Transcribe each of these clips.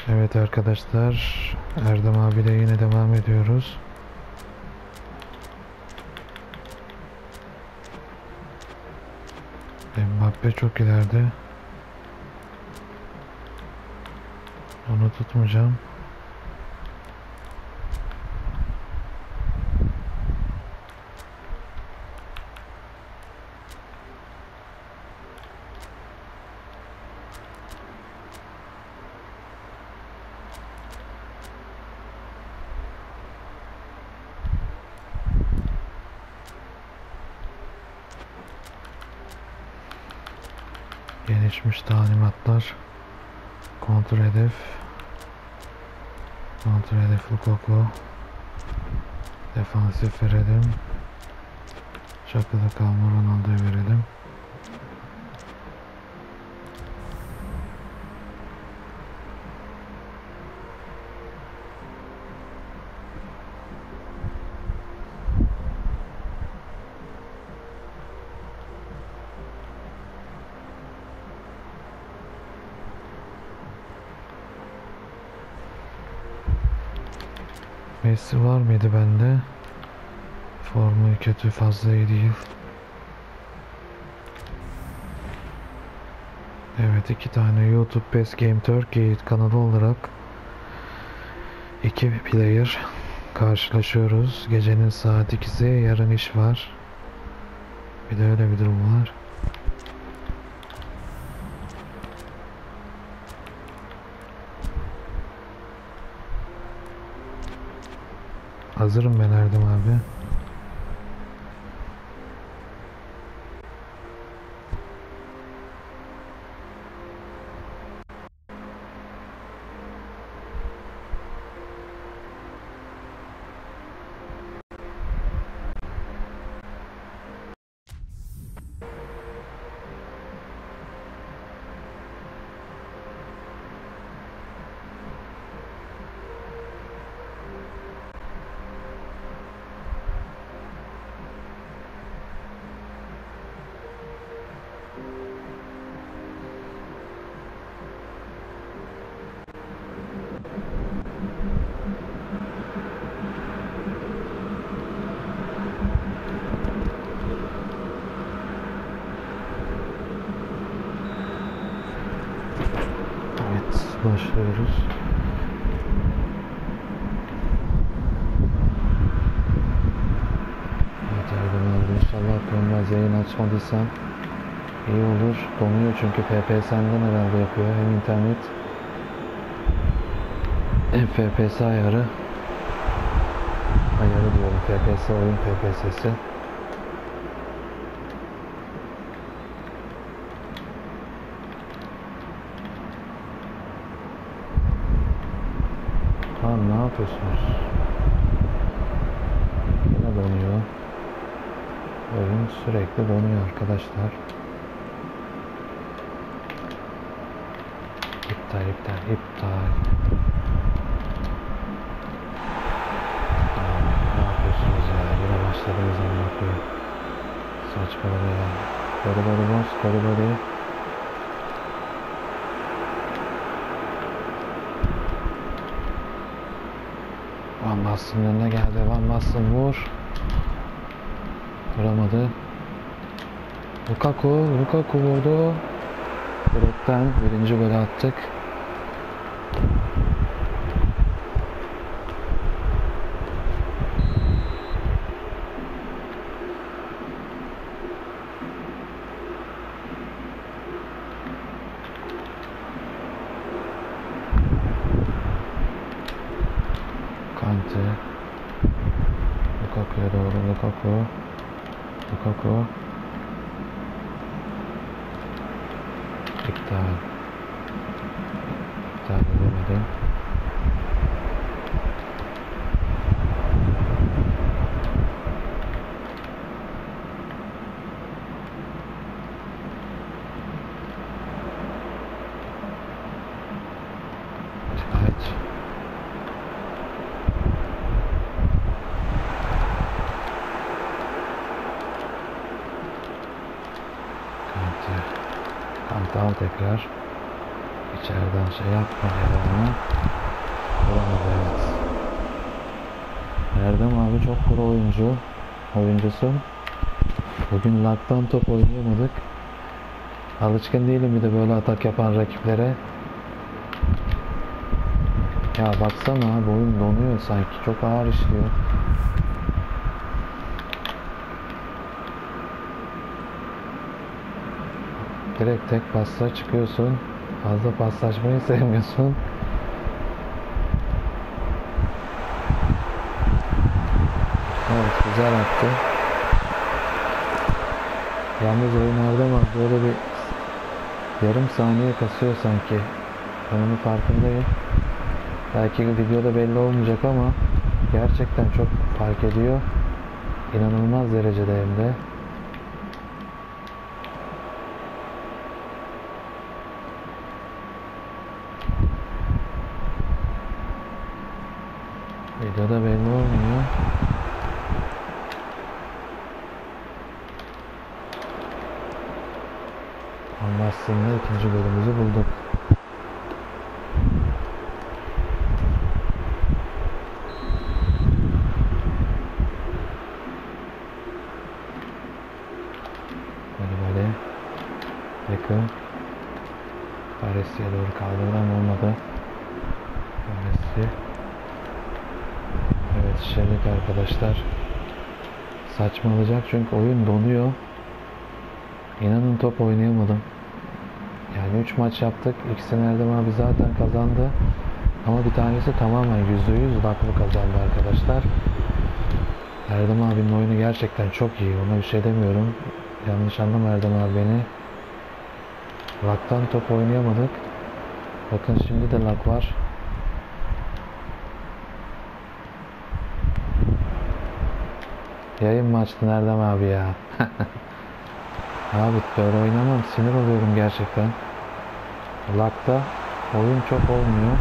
Evet arkadaşlar, Erdem abiyle yine devam ediyoruz. Mbappe çok ileride. Onu tutmayacağım. Gelişmiş talimatlar. Kontrol hedef. Kontrol hedef Lukaku. Defansif verelim. Çakıda kalma Ronaldo'ya verelim. Messi var mıydı bende? Formu kötü, fazla iyi değil. Evet, 2 tane YouTube PES Game Turkey kanalı olarak 2 player karşılaşıyoruz. Gecenin saat 2'si, yarın iş var. Bir de öyle bir durum var. Hazırım ben Erdem abi. Başlıyoruz. Evet Erdem abi, inşallah dönmez. Yayın açmadıysam iyi olur. Donuyor çünkü FPS'den herhalde yapıyor. Hem internet hem FPS ayarı diyorum. FPS oyun FPS'si. Tamam, ne yapıyorsunuz? Yine donuyor. Oyun sürekli donuyor arkadaşlar. İptal. Ne yapıyorsunuz ya? Yine başladınız anlatmaya. Saçmalama ya. Koru. Van Basten'ın önüne geldi. Van Basten vur. Vuramadı. Lukaku vurdu. Direkten birinci golü attık. Kante. Lukaku'ya doğru. Lukaku. İptal edemedim. Evet. Kante al tekrar. İçeriden şey yapma ya. Vuramadı, evet. Erdem abi çok pro oyuncusun. Bugün laktan top oynayamadık. Alışkın değilim bir de böyle atak yapan rakiplere. Ya baksana abi, oyun donuyor sanki. Çok ağır işliyor. Direkt tek pasla çıkıyorsun. Fazla paslaşmayı sevmiyorsun. Evet, güzel attı. Yalnız oyun Erdem abi böyle bir yarım saniye kasıyor sanki. Ben onun farkındayım. Belki videoda belli olmayacak ama gerçekten çok fark ediyor. İnanılmaz derecede hem de. Videoda belli olmuyor. Ama aslında ikinci bölümümüzü bulduk. Böyle yakın. Paris'e doğru kaldırdan olmadı. Paris'i. Evet, şerit arkadaşlar. Saçmalayacak çünkü oyun donuyor. İnanın top oynayamadım. Yani 3 maç yaptık. İkisini Erdem abi zaten kazandı. Ama bir tanesi tamamen %100 laklı kazandı arkadaşlar. Erdem abinin oyunu gerçekten çok iyi. Ona bir şey demiyorum. Yanlış anlama Erdem abi beni. Laktan top oynayamadık. Bakın şimdi de lak var. Yayın mı açtın Erdem abi ya? Abi böyle oynamam. Sinir oluyorum gerçekten. Lakta oyun çok olmuyor.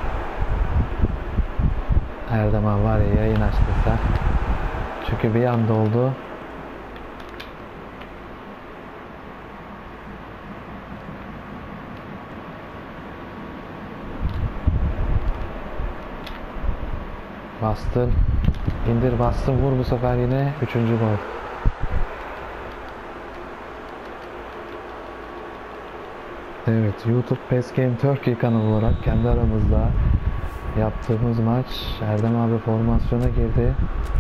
Erdem abi var ya, yayın açtın sen. Çünkü bir anda oldu. Bastın. İndir, bastın, vur bu sefer yine. 3. gol. Evet, YouTube PES Game Turkey kanalı olarak kendi aramızda yaptığımız maç. Erdem abi formasyona girdi.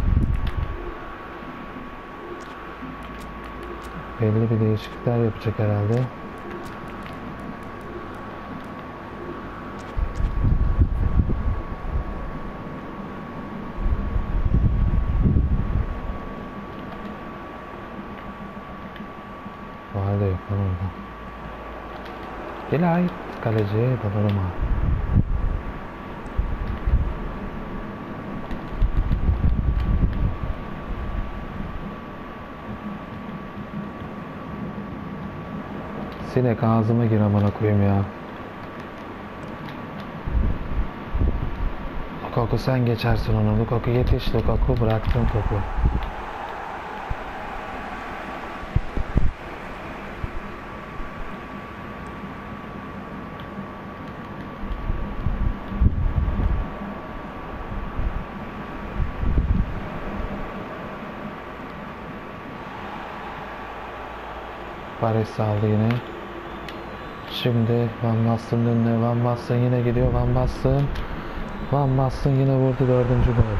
Belli bir değişiklikler yapacak herhalde. Bu halde yok lan orada. Gel ait kaleci Donnarumma. Sinek ağzıma gir amına koyayım ya. Lukaku sen geçersin onu. Lukaku yetiş, Lukaku bıraktın topu. Paris aldı yine. Şimdi Van Basten önüne. Van Basten yine gidiyor. Van Basten. Van Basten yine vurdu. 4. gol.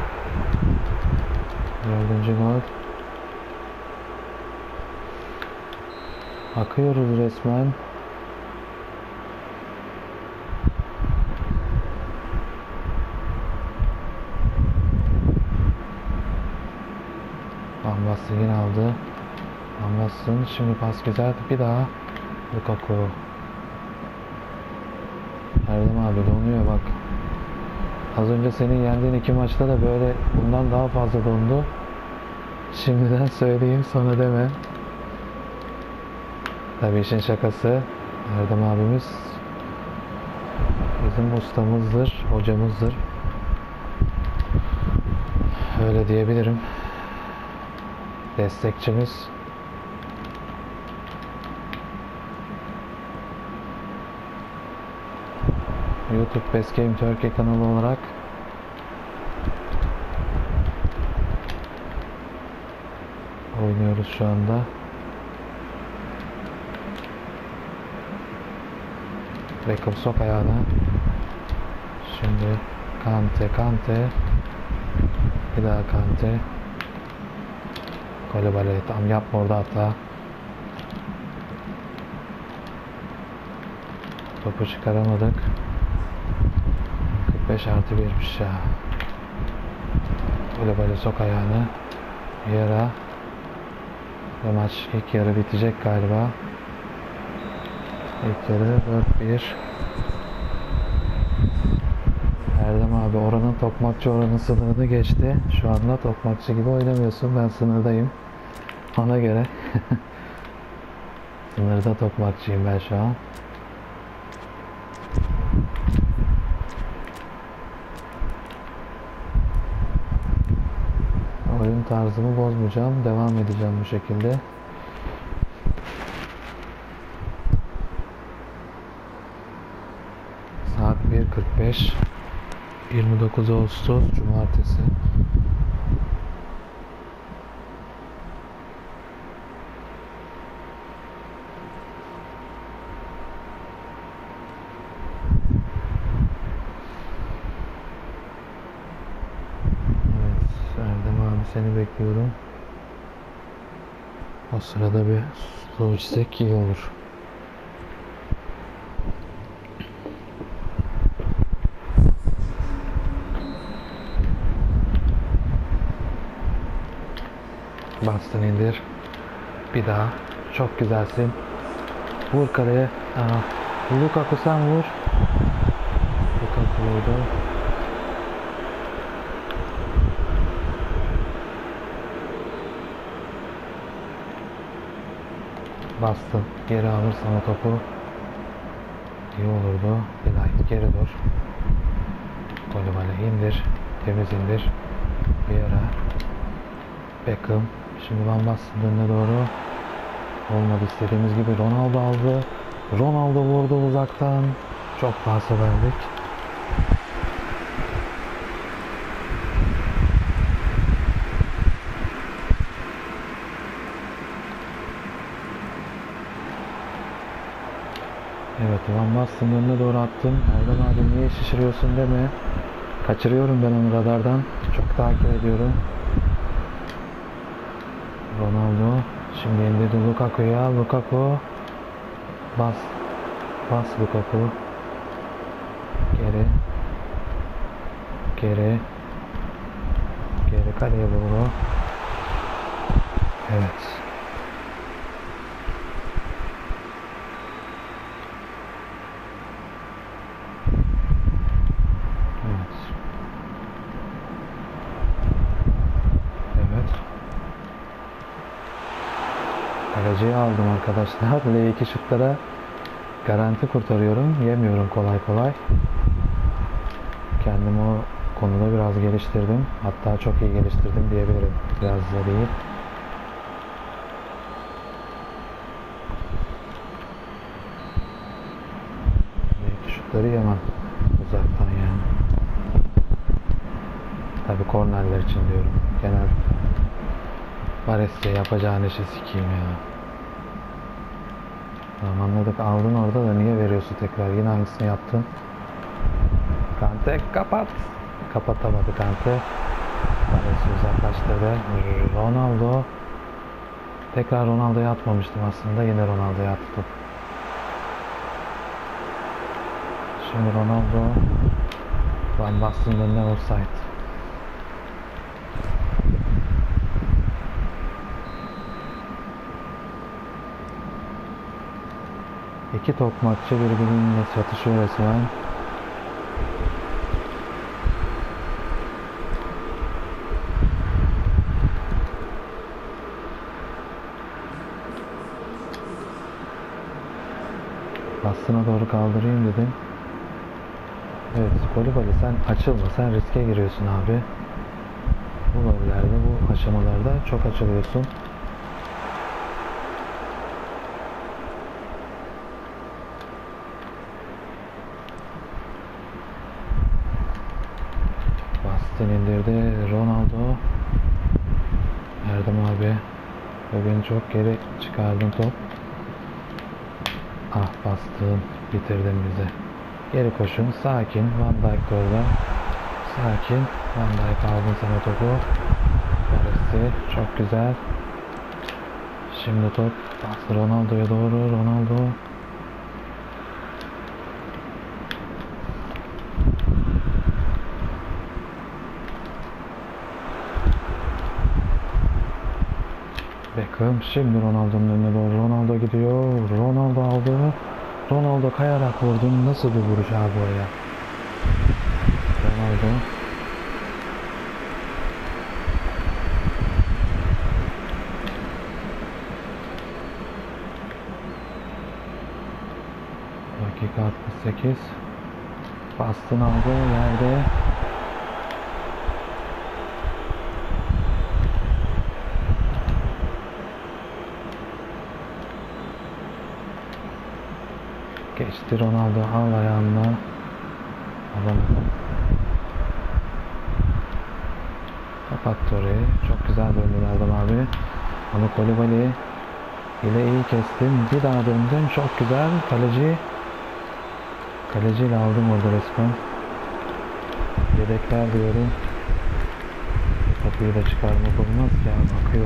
4. gol. Akıyoruz resmen. Van Basten yine aldı. Van Basten şimdi pas güzel. Bir daha Lukaku. Erdem abi donuyor bak. Az önce senin yendiğin 2 maçta da böyle bundan daha fazla dondu. Şimdiden söyleyeyim, sonra deme. Tabii işin şakası. Erdem abimiz bizim ustamızdır, hocamızdır. Öyle diyebilirim. Destekçimiz. YouTube Best Game Turkey kanalı olarak oynuyoruz şu anda. Beckham sok ayağına. Şimdi Kante. Bir daha Kante. Koulibaly tam yapma orada hata. Topu çıkaramadık. 45+1'miş ya. Koulibaly sok ayağını. Vieira. Ve maç ilk yarı bitecek galiba. İlk yarı 4-1. Erdem abi oranın tokmakçı oranın sınırını geçti. Şu anda tokmakçı gibi oynamıyorsun. Ben sınırdayım. Ona göre. Sınırda tokmakçıyım ben şu an. Oyun tarzımı bozmayacağım. Devam edeceğim bu şekilde. Saat 1:45. 29 Ağustos Cumartesi. Erdem abi seni bekliyorum. O sırada bir su içsek iyi olur. Bastın indir. Bir daha. Çok güzelsin. Vur kaleye. Lukaku sen vur. Lukaku vurdu. Bastın. Geri alırsan o topu iyi olurdu. Bilal geri dur. Koulibaly indir. Temiz indir. Bir ara. Beckham. Şimdi Van Basten'ın önüne doğru. Olmadı istediğimiz gibi. Ronaldo aldı. Ronaldo vurdu uzaktan. Çok pası verdik. Evet, Van Basten'ın önüne doğru attım. Erdem abi niye şişiriyorsun deme. Kaçırıyorum ben onu radardan. Çok takip ediyorum. Ronaldo. Şimdi indirdi Lukaku'ya. Lukaku. Bas. Bas Lukaku. Geri. Geri. Geri kaleye vurdu. Evet. Kaleciyi aldım arkadaşlar. L2 şutlara garanti kurtarıyorum. Yemiyorum kolay kolay. Kendimi o konuda biraz geliştirdim. Hatta çok iyi geliştirdim diyebilirim. Biraz da değil. L2 şutları yemem. Uzaktan yani. Tabi kornerler için diyorum. Genel Vares'e yapacağın işi sikeyim ya. Tamam anladık. Aldın orada da niye veriyorsun tekrar? Yine aynısını yaptın. Kante kapat. Kapatamadı Kante. Vares'i uzaklaştırdı. Ronaldo. Tekrar Ronaldo'ya atmamıştım aslında. Yine Ronaldo'ya attım. Şimdi Ronaldo Van Basten'ın önünden offside. İki tokmakçı birbirine çatışıyor resmen. Bastına doğru kaldırayım dedim. Evet, Koulibaly sen açılma, sen riske giriyorsun abi. Bu gollerde, bu aşamalarda çok açılıyorsun. Paris'ten indirdi. Ronaldo. Erdem abi. Bugün çok geri çıkardın top. Ah bastın. Bitirdin bize. Geri koşun. Sakin. Van Dijk orada. Sakin. Van Dijk aldın sana topu. Paris'i. Çok güzel. Şimdi top. Pas Ronaldo'ya doğru. Ronaldo. Beckham şimdi Ronaldo'nun önüne doğru. Ronaldo gidiyor. Ronaldo aldı. Ronaldo kayarak vurdu. Nasıl bir vuruş abi o ya? Ronaldo. Dakika 68. Bastın aldı yerde. Geçti Ronaldo, al ayağına. Alamadım. Kapattı orayı. Çok güzel döndün Erdem abi. Ama Kolibali ile iyi kestim. Bir daha döndüm. Çok güzel. Kaleciyle aldım orada resmen. Yedekler diyorum. Kapıyı da çıkarmak olmaz ki abi. Akıyor.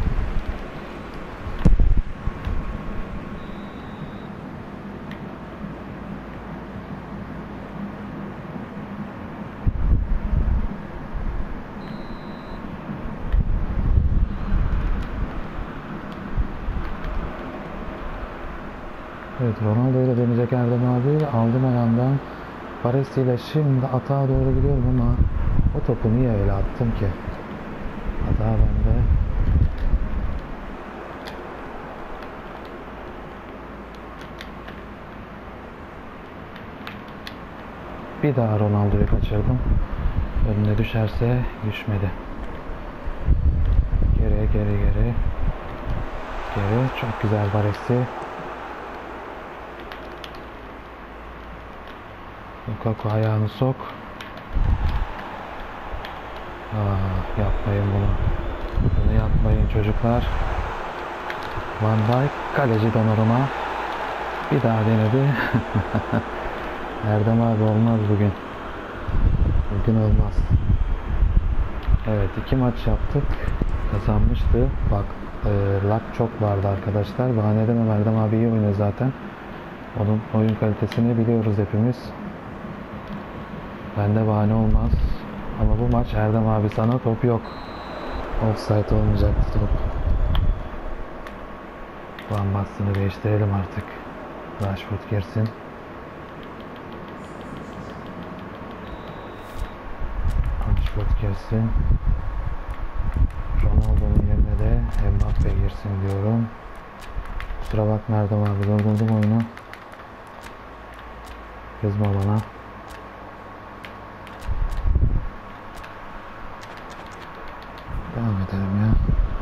Evet, Ronaldo ile dönecek Erdem abi. Aldım ayağından. Paris ile şimdi atağa doğru gidiyorum ama o topu niye öyle attım ki? Hata bende. Bir daha Ronaldo'yu kaçırdım. Önüne düşerse düşmedi. Geri. Çok güzel Paris'i. Lukaku ayağını sok. Yapmayın bunu. Bunu yapmayın çocuklar. Van Dijk kaleci Donnarumma. Bir daha denedi. Erdem abi olmaz bugün. Bugün olmaz. Evet, 2 maç yaptık. Kazanmıştı. Bak luck çok vardı arkadaşlar. Bahane edemem, Erdem abi iyi oynuyor zaten. Onun oyun kalitesini biliyoruz hepimiz. Bende bahane olmaz. Ama bu maç Erdem abi sana top yok. Offside olmayacaktı top. Van Basten'ı değiştirelim artık. Rashford girsin. Rashford girsin. Ronaldo'nun yerine de Mbappe girsin diyorum. Kusura bakma Erdem abi, durdurdum oyunu. Kızma bana. Devam edelim ya.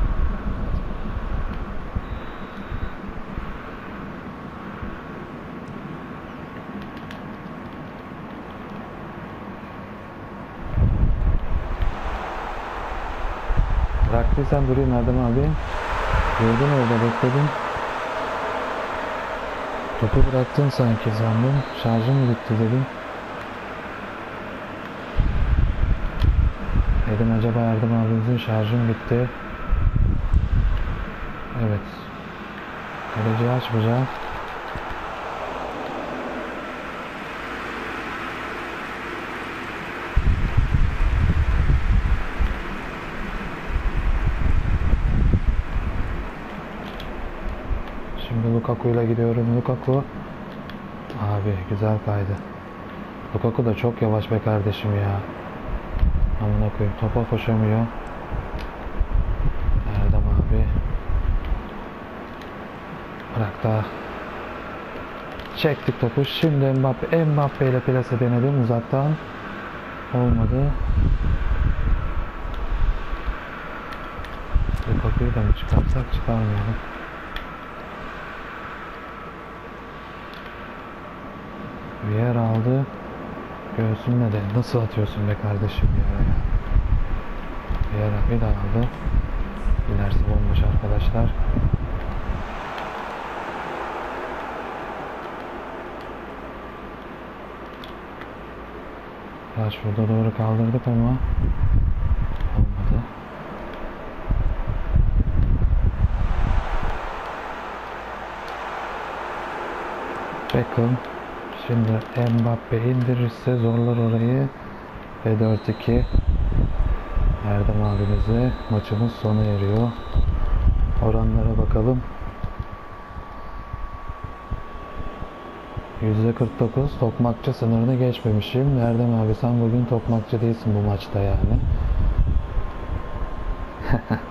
Bıraktıysan durayım Erdem abi. Gördün orada, bekledim. Topu bıraktın sanki sandım. Şarjım bitti dedim. Dedim acaba Erdem abimizin şarjım bitti. Evet. Kaleciyi açmayacağım. Şimdi Lukaku ile gidiyorum. Lukaku. Abi güzel kaydı. Lukaku da çok yavaş be kardeşim ya. Amına koyayım, topa koşamıyor. Erdem abi. Bırak da. Çektik topu. Şimdi Mbappe ile plase denedim uzaktan. Olmadı. Lukaku'yu da mı çıkarsak, çıkarmayalım. Bir yer aldı. Göğsünle de nasıl atıyorsun be kardeşim ya. Bir daha aldı. İlerisi bomboş arkadaşlar. Rashford'a doğru kaldırdık ama olmadı. Beckham. Şimdi Mbappe indirirse zorlar orayı. Ve 4-2. Erdem abimizle maçımız sona eriyor. Oranlara bakalım. %49 tokmakçı sınırını geçmemişim. Erdem abi sen bugün tokmakçı değilsin bu maçta yani.